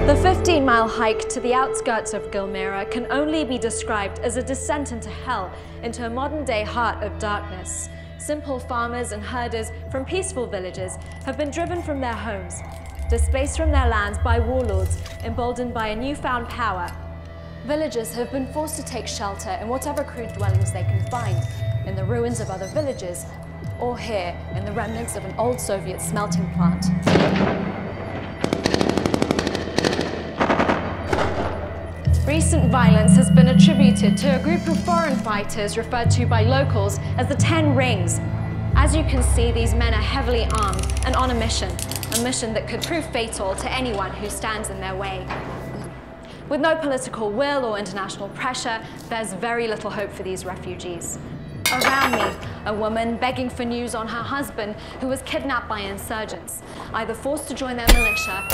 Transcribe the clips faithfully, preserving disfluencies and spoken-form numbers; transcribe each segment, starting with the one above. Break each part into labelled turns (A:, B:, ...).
A: The fifteen mile hike to the outskirts of Gilmira can only be described as a descent into hell, into a modern-day heart of darkness. Simple farmers and herders from peaceful villages have been driven from their homes, displaced from their lands by warlords, emboldened by a newfound power. Villagers have been forced to take shelter in whatever crude dwellings they can find, in the ruins of other villages, or here in the remnants of an old Soviet smelting plant. Recent violence has been attributed to a group of foreign fighters referred to by locals as the Ten Rings. As you can see, these men are heavily armed and on a mission, a mission that could prove fatal to anyone who stands in their way. With no political will or international pressure, there's very little hope for these refugees. Around me, a woman begging for news on her husband who was kidnapped by insurgents, either forced to join their militia,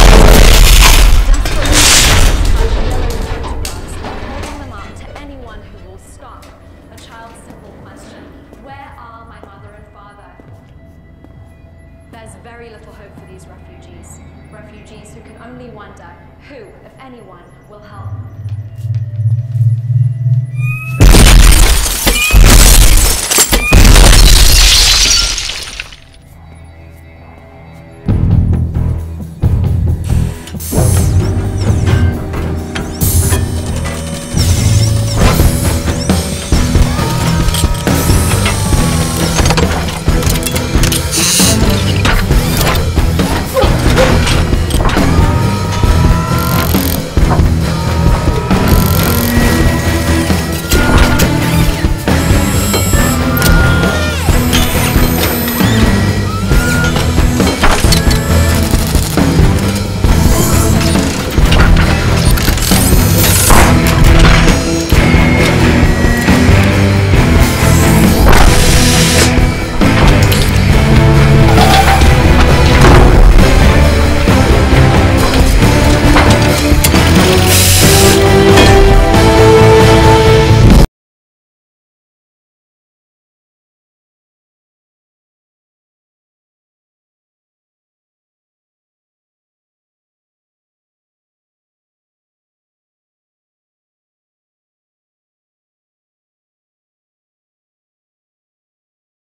A: holding them up to anyone who will stop. A child's simple question, where are my mother and father? There's very little hope for these refugees. Refugees who can only wonder who, if anyone, will help.